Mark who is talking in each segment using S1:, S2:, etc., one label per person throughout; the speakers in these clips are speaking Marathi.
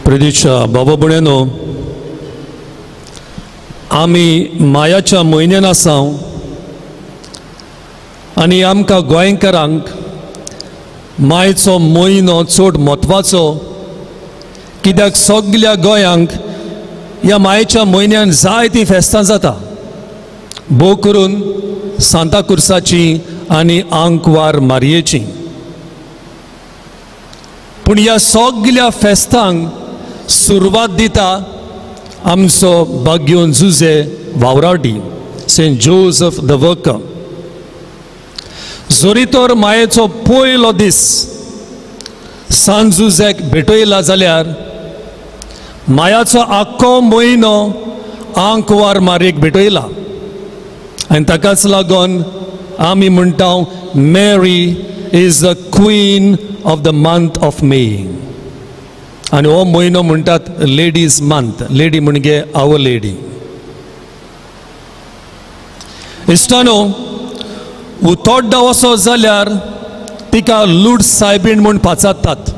S1: प्रिदीच्या बाबा भयणीनो, आमी मायाच्या म्हयन्यान आसां आनी आमकां गोंयकारांक मायचो म्हयनो चड म्हत्वाचो, कित्याक सगळ्या गोंयांक ह्या मायेच्या म्हयन्यान जायतीं फेस्तां जाता, भोव करून सांताक्रुजाची आनी आंकवार मारयेची. पूण ह्या सगळ्या फेस्तांक सुरवात दिता आमचो बाग्योन जुजे वावरावटी सेंट जोसेफ द वर्कर. जोरी तर मायेचो पयलो दीस सांत जुजेक भेटयला जाल्यार मायाचो आख्खो म्हयनो आंकवार मारयेक भेटयला. आनी ताकाच लागून आमी म्हणटा Mary is the queen of the month of May. आनी हो म्हयनो म्हणटात लेडीज मंथ. लेडी म्हणजे आवर लेडी. इश्टानो, उतोड्डा वचो जाल्यार तिका लूड सायबीण म्हूण पाचातात.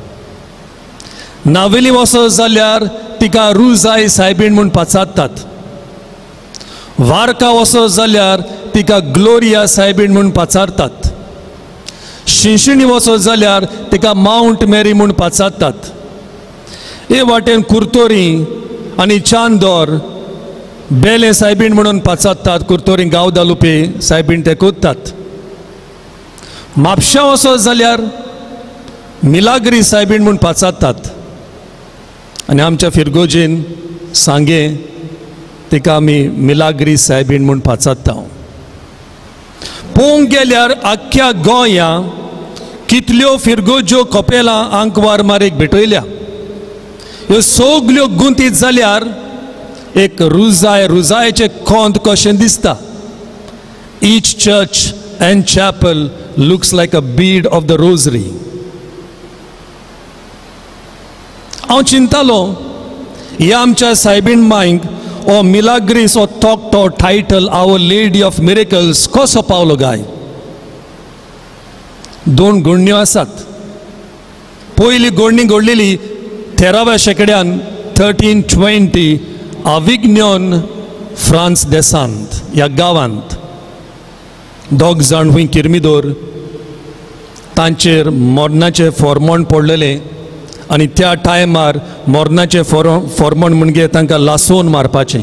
S1: नावेली वचो जाल्यार तिका रुजाय सायबीण म्हूण पाचातात. वार्का वचो जाल्यार तिका ग्लोरिया सायबीण म्हूण पाचारतात. शिंशिणी वचो जाल्यार तिका माउंट मेरी म्हूण पाचारतात. हे वाटेन कुर्तोरी आनी चांदोर बेले सायबीण म्हणून पाचारतात. कुर्तोरी गांव दालुपे सायबीण ते कोत्तात. म्हापशा वचो जाल्यार मिलाग्री सायबीण म्हूण पाचारतात. आनी आमच्या फिरगोजेन सांगे तिका आमी मिलाग्री सायबीण म्हूण पाचारता. पळोवंक गेल्यार आख्ख्या गोंया कितल्यो फिरगोज्यो कपेलां आंकवार मारेक भेटयल्या. ह्यो सगल्यो गुंतीत जाल्यार एक रुजायेचें कोंत कशें दिसता. Each church and chapel looks like a bead of the rosary. हांव चिंतालो ह्या आमच्या सायबीण मांयक हो मिलाग्रीस हो तोकटो title our lady of miracles कसो पावलो काय. दोन घडण्यो आसात. पयली घडणी घडलेली 13व्या शेंकड्यान 1320 अविग्नोन फ्रांस देसांत ह्या गांवांत. दोग जाण हूंय किरमिदोर तांचेर मोर्नाचें फोर्मोण पडलेलें आनी त्या टायमार मोर्नाचें फोर्मोण म्हणजे तांकां लासोवन मारपाचें.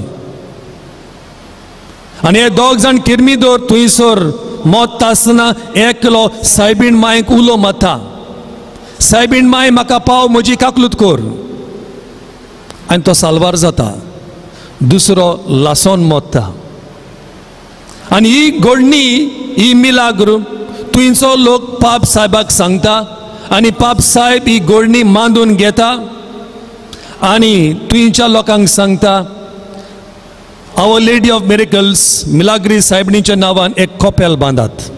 S1: आनी हे दोग जाण किरमिदोर थंयसर मोत्ता आसतना एकलो सायबीण मांयक उलो मारता. सायबीण मांय म्हाका पाव म्हजी काकलूत कोर. आनी तो साल्वार जाता. दुसरो लासोन मोत्ता. आनी ही घडणी ही मिलाग्र थंयचो लोक पाप साहेबाक सांगता आनी पाप साहेब ही घडणी मांडून घेता आनी थंयच्या लोकांक सांगता आवर लेडी ऑफ मिरेकल्स मिलाग्री सायबणीच्या नांवान एक कोपेल बांदात.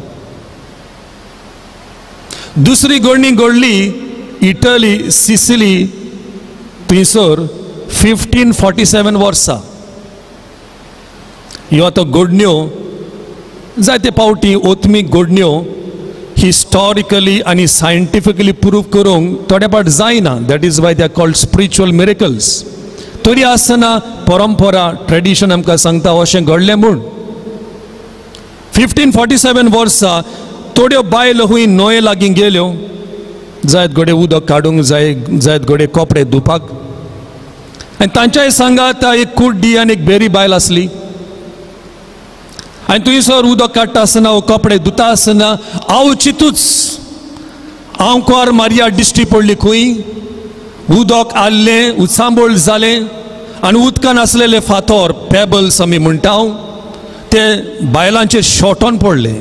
S1: दुसरी घडणी घडली इटली सिसिली थंयसर 1547 वर्सा. ह्यो आतां घडण्यो जायते पावटी ओत्मीक घडण्यो हिस्टॉरिकली आनी सायंटिफिकली प्रूव करूंक थोडे पाट जायना. That is why they are called spiritual miracles. तरी आसतना परंपरा ट्रेडिशन आमकां सांगता अशें घडलें म्हूण. 1547 वर्सा थोड्यो बायलो हूंय न्हंये लागीं गेल्यो. जायत घडे उदक काडूंक जायत घडे कपडे धुवपाक. आनी तांच्याय सांगात एक कुड्डी आनी एक बेरी बायल आसली. आनी थंयसर उदक काडटा आसतना वो कपडे धुता आसतना आवचितूच आंकवार मारया दिश्टी पडली. खंय उदक आल्लें उचांबोळ जालें आनी उदकान आसलेले फातर पेबल्स आमी म्हणटा ते बायलांचेर शॉटोन पडले.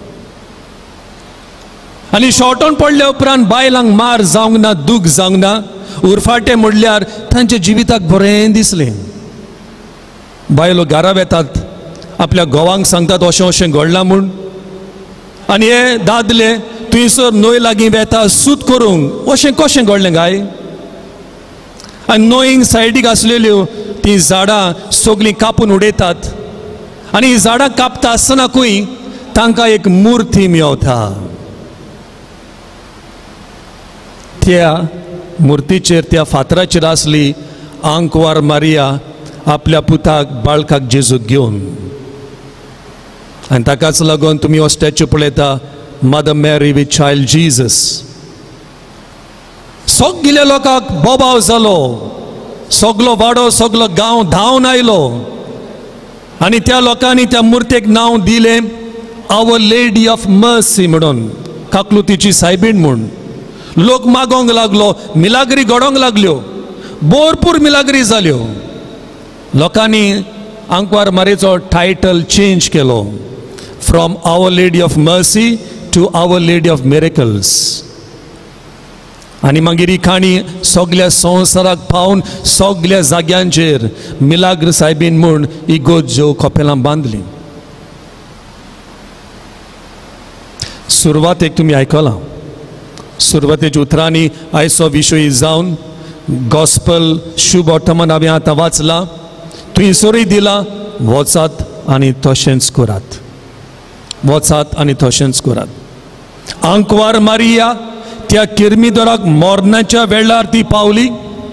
S1: आनी शॉटोन पडले उपरांत बायलांक मार जावंक ना, दूख जावंक ना. उरफाटें म्हणल्यार तांच्या जिविताक बरें दिसलें. बायलो घरा येतात आपल्या घोवांक सांगतात अशें अशें घडलां म्हूण. आनी हे दादले थंयसर न्हंय लागीं वेता सूत करूंक अशें कशें घडलें काय. आनी न्हंयेक सायडीक आसलेल्यो तीं झाडां सगळीं कापून उडयतात. आनी ही झाडां कापता आसतनाकूय तांकां एक मुर्ती मेवता. त्या मुर्तीचेर त्या फातराचेर आसली आंकवार मारिया आपल्या पुताक बाळकाक जेजूक घेवन. आनी ताकाच लागून तुमी हो स्टॅच्यू पळयता, मदर मॅरी विथ चायल्ड जीजस. सगल्या लोकांक बोबाव जालो, सगलो वाडो सगलो गांव धांवन आयलो आनी त्या लोकांनी त्या मुर्तेक नांव दिलें आवर लेडी ऑफ मर्सी म्हणून, काकलुतीची सायबीण म्हूण. लोक मागोंक लागलो, मिलाग्री घडोंक लागल्यो, भरपूर मिलाग्री जाल्यो. लोकांनी आंकवार मारेचो टायटल चेंज केलो from our lady of mercy to our lady of miracles. आनी मागीर ही काणी सगल्या संवसाराक पावन सगल्या जाग्यांचेर मिलाग्र सायबीन म्हूण इगोज्यो कपेलां बांदली. सुरवातेक तुमी आयकलां, सुरवातेच्या उतरांनी आयचो विशय जावन गॉस्पल शुभ वर्तमान हांवें आतां वाचलां. थंयसरूय दिलां, वचात आनी तशेंच करात, वचात आनी तशेंच करात. आंकवार मारिया त्या किरमिदोराक मरणाच्या वेळार ती पावली.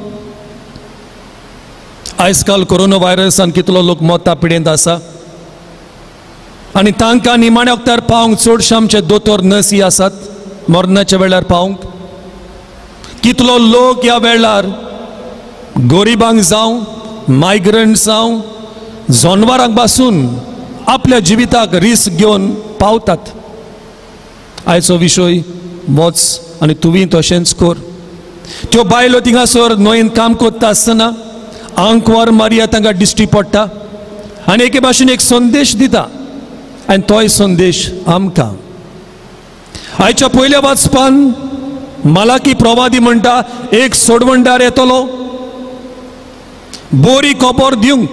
S1: आयज काल कोरोना व्हायरसान कितलो लोक मोता पिडेंत आसा आनी तांकां निमाण्या वक्तार पावंक चडशे आमचे दोतोर नर्सी आसात मरणाच्या वेळार पावंक. कितलो लोक ह्या वेळार गरिबांक जावं, मायग्रंट जावं, जनवरांक पासून आपल्या जिविताक रिस्क घेवन पावतात. आयचो विशय वच आनी तुवें तशेंच कर. त्यो बायलो थिंगासर न्हंयेन काम करता आसतना आंकवार मारिया तांकां दिश्टी पडटा आनी एके भाशेन एक संदेश दिता. आनी तोय संदेश आमकां आयच्या पयल्या वाचपान मलाकी प्रवादी म्हणटा, एक सोडवंडार येतलो बोरी खबर दिवंक.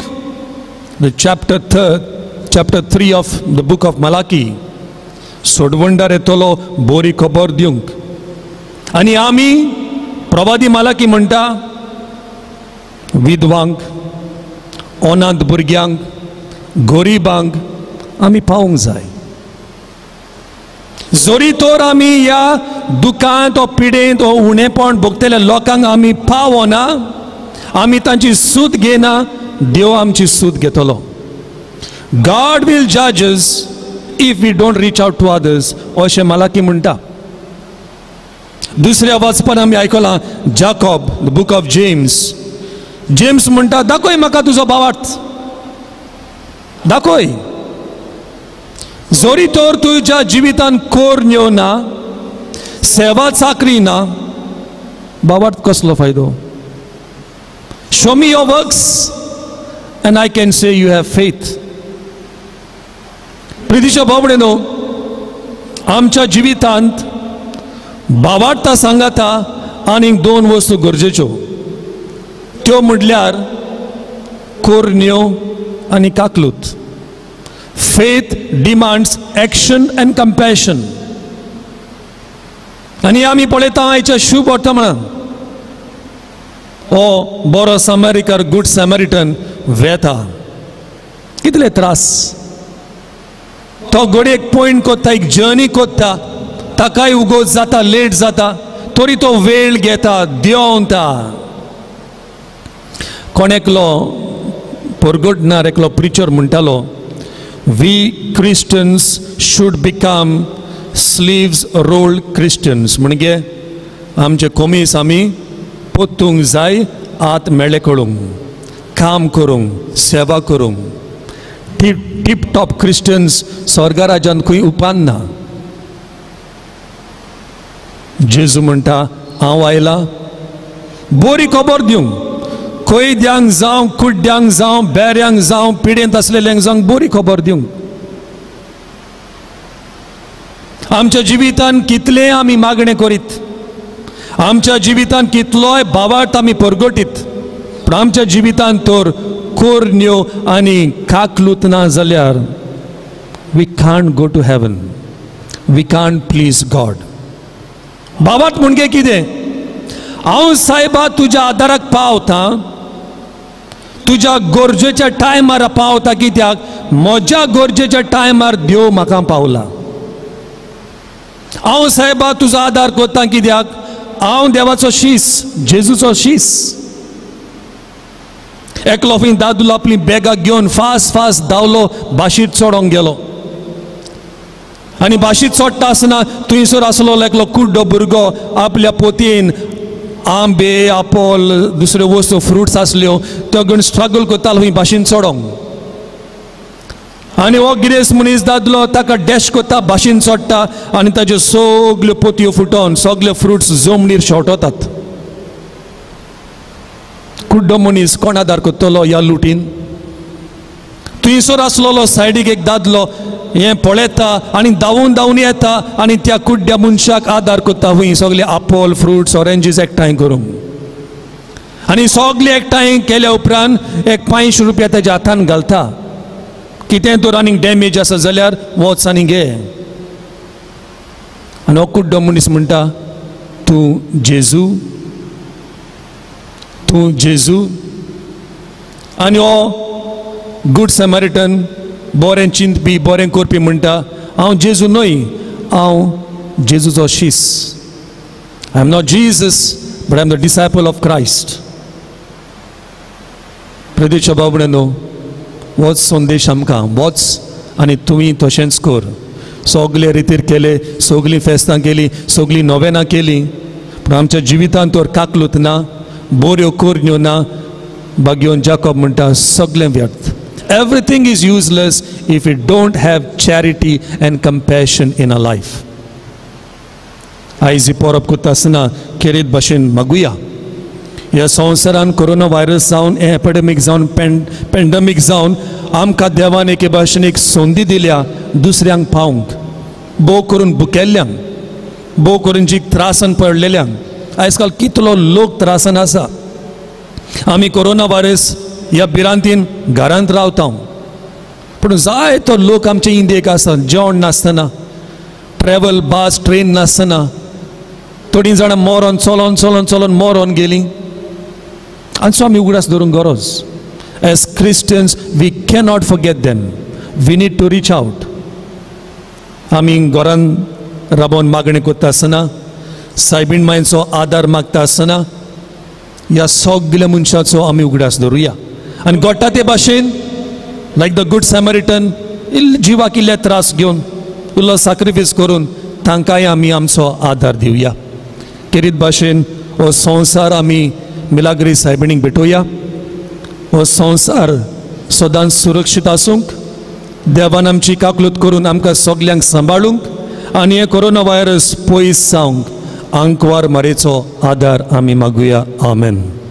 S1: chapter 3 of the book of Malachi. सोडवंडार येतलो बोरी खबर दिवंक. आनी आमी प्रवादी मलाकी म्हणटा, विधवांक, अनाथ भुरग्यांक, गरिबांक आमी पावूंक जाय. जोरी तर आमी ह्या दुखांत ओ पिडेंत ओ उणेपण भोगतल्या लोकांक आमी पावना, आमी तांची सूत घेना, देव आमची सूत घेतलो. God will judge us if we don't reach out to others, अशें मलाकी म्हणटा. दुसऱ्या वाचपान आमी आयकलां जाकोब, the book of James. James म्हणटा, दाखय म्हाका तुजो भावार्थ, दाखय. जोरी तर तुज्या जिवितान कोरण्यो ना, सेवा चाकरी ना, भावार्थ कसलो फायदो? Show me your works and I can say you have faith. प्रितीच्या भावडेनो, आमच्या जिवितांत भावार्था सांगाता आनीक दोन वस्तू गरजेच्यो. त्यो म्हटल्यार कोरण्यो आनी काकलूत. Faith demands action and compassion. आनी आमी पळयता आयच्या शुभ वर्तमानांत हो बरो सामारिकार, गुड सॅमरिटन वेता. कितले त्रास. तो घडयेक पॉयंट कोत्ता, एक जर्नी कोत्ता, ताकाय उगोत जाता, लेट जाता, तरी तो वेळ घेता, देंवता. कोण एकलो परगटणार एकलो प्रिचर म्हणटालो, we Christians should become sleeves rolled Christians. म्हणजे आमचे कोमीस आमी पोत्तूंक जाय, आत मेळे करूंक, काम करूंक, सेवा करूंक. टीप टॉप क्रिस्टियन्स स्वर्गाराज्यान खंय उपान ना. जेजू म्हणटा, हांव आयला बरी खबर दिवंक, कोयद्यांक जावं, कुड्ड्यांक जावं, बेऱ्यांक जावं, पिडेंत आसलेल्यांक जावं बरी खबर दिवंक. आमच्या जिवितान कितले आमी मागणें करीत, आमच्या जिवितान कितलोय भावार्थ आमी परगटीत, पूण आमच्या जिवितान तर कोरण्यो आनी काकलूत ना जाल्यार we can't go to heaven, we can't please God. भावार्थ म्हणजे कितें? हांव सायबा तुज्या आदाराक पावता, तुज्या गरजेच्या टायमार पावता. कित्याक? म्हज्या गरजेच्या टायमार देव म्हाका पावला. हांव सायबा तुजो आदार करता. कित्याक? हांव देवाचो शीस, जेजूचो शीस. एकलो खंय दादलो आपली बॅगां घेवन फास्ट फास्ट धांवलो, बाशीर चोडोंक गेलो. आनी बाशीर चोडटा आसतना थंयसर आसलो एकलो कुड्डो भुरगो आपल्या पोतयेन आंबे, आपोल, दुसऱ्यो वस्तू, फ्रुट्स आसल्यो त्यो घेवन स्ट्रगल करतालो खंय बाशीन चोडोंक. आनी हो गिरेस्त मनीस दादलो ताका डॅश कोत्ता, बाशीन चोडटा आनी ताज्यो सगल्यो पोतयो फुटोन सगळे फ्रुट्स जमनीर शेवटोतात. कुड्डो मनीस कोण आदार कोत्तलो ह्या लुटीन? थंयसर आसलोलो सायडीक एक दादलो हें पळयता आनी धांवून धांवून येता आनी त्या कुड्ड्या मनशाक आदार कोत्ता खंय सगळे आपोल, फ्रुट्स, ऑरेंजीस एकठांय करून. आनी सगळे एकठांय केल्या उपरांत एक 500 रुपया ताज्या हातान घालता. कितें तर आनीक डॅमेज आसा जाल्यार वच आनी घे. आनी हो कुड्डो मनीस म्हणटा, तूं जेजू, तूं जेजू. आनी हो गूड समॅरिटन बरें चिंतपी, बरें करपी म्हणटा, हांव जेजू न्हय, हांव जेजूचो शीस. I am not Jesus but I am the disciple of Christ. प्रदेशा बाबड्यानो, होच संदेश आमकां, वच आनी तुमी तशेंच कर. सगळे रितीर केले, सगळीं फेस्तां केलीं, सगळीं नोवेनां केलीं, पूण आमच्या जिवितांत तर काकलूत ना, बऱ्यो करण्यो ना. भाग्योन जाकोब म्हणटा, सगळें व्यर्थ. Everything is useless if we don't have charity and compassion in our life. आयज परब करता आसतना केरीत भाशेन मागुया, ह्या संवसारान कोरोना व्हायरस जावन, एपिडेमीक जावन, पेंडेमीक जावन आमकां देवान एके भाशेन एक संदी दिल्या दुसऱ्यांक पावंक, भोव करून भुकेल्ल्यांक, भोव करून जी त्रासान पडलेल्यांक. आयज काल कितलो लोक त्रासान आसा. आमी कोरोना व्हायरस ह्या भिरांतीन घरांत रावता, पूण जायतो लोक आमचे इंडियेक आसा जेवण नासतना, ट्रॅव्हल बस ट्रेन नासतना, थोडीं जाणां मोरोन चलोन चलोन चलोन मोरोन गेलीं. हांचो आमी उगडास धरूंक गरज. As Christians we cannot forget them, we need to reach out. आमी घरांत राबोवन मागणी करता आसतना, सायबीण मांयचो आदार मागता आसतना ह्या सगळ्या मनशाचो आमी उगडास धरुया. आनी गोडटा ते भाशेन लायक द गूड सॅमरिटन जिवाक इल्ले त्रास घेवन इल्लो सॅक्रिफायस करून तांकांय आमी आमचो आदार दिवया. केरीत भाशेन हो संवसार आमी मिलाग्री सायबिणीक भेटोवया. हो संवसार सदांच सुरक्षीत आसूंक, देवान आमची काकलूत करून आमकां सगल्यांक सांबाळूंक आनी हे कोरोना व्हायरस पयस जावंक आंकवार मारेचो आदार आमी मागुया. आमेन.